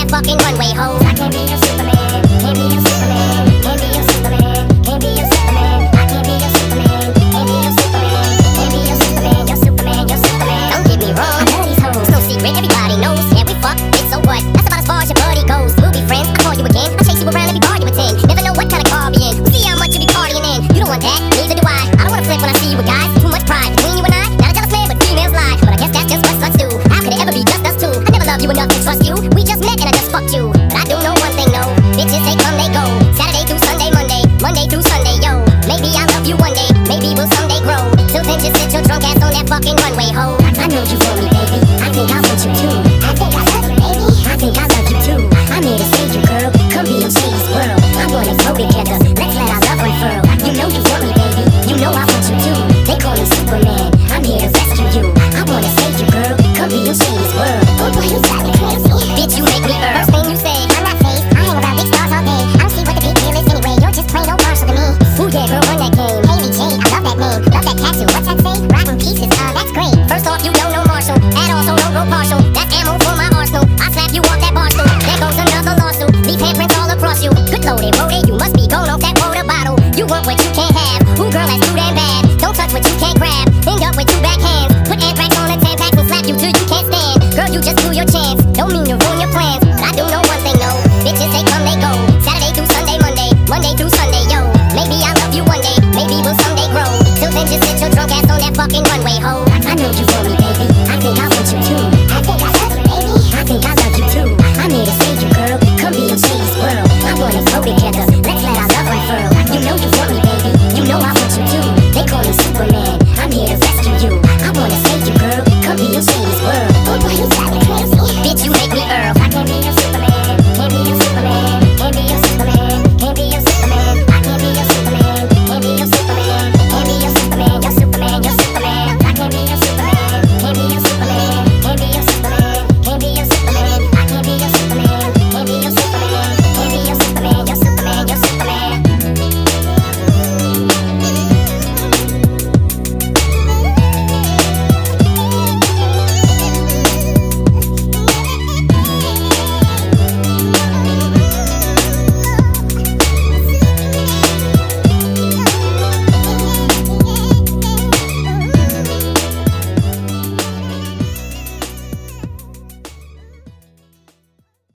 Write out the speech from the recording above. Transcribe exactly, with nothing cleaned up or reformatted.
that fucking runway, ho. I can't be your Superman, can't be your Superman, can't be your Superman, can't be your Superman. I can't be your Superman, can't be your Superman, can't be your Superman, your Superman, your Superman. Don't get me wrong, I love these hoes, it's no secret, everybody knows. Yeah, we fuck, it's so what? That's about as far as your buddy goes. We'll be friends, I'll call you again, I'll chase you around every bar you attend. Never know what kind of car we in, we'll see how much you be partying in. You don't want that, neither do I. I don't wanna flip when I see you with guys. Too much pride between you and I. Not a jealous man, but females lie. But I guess that's just what sluts do. How could it ever be just us two? I never loved you enough to trust you. We just met and I just fucked you. But I do know one thing, no. Bitches, they come, they go. Saturday through Sunday, Monday, Monday through Sunday, yo. Maybe I'll love you one day, maybe we'll someday grow. Till then, just sit your drunk ass on that fucking runway, ho. I know you want me, baby. I think I want you too. I think I love you, baby. I think I love you too. I'm here to save you, girl. Come be in Shady's world. I wanna grow together. Let's let our love unfurl. You know you want me, baby. You know I want you too. They call me Superman. I'm here to rescue you. I wanna save you, girl. Come be in Shady's world. Oh boy, you got me crazy. Bitch, you make me earn. First thing you say, I'm not phased. I hang around big stars all day. I don't see what the big deal is anyway. You're just plain old Marshall to me. Ooh yeah, girl, run that game. Haley Jade, I love that name. Love that tattoo. What's that say? Rotten pieces. Uh, that's great. First off, you don't know Marshall. At all, so don't go partial. That's ammo for my arsenal. I slap you off that bar stool. There goes another lawsuit. Leave handprints all across you. Good loaded, loaded. You must be going off that water bottle. You want what you can't have. Ooh, girl, that's too damn bad. Don't touch what you can't grab. End up with two back hands. Put anthrax on a Tampax and slap you till you can't stand. Girl, you just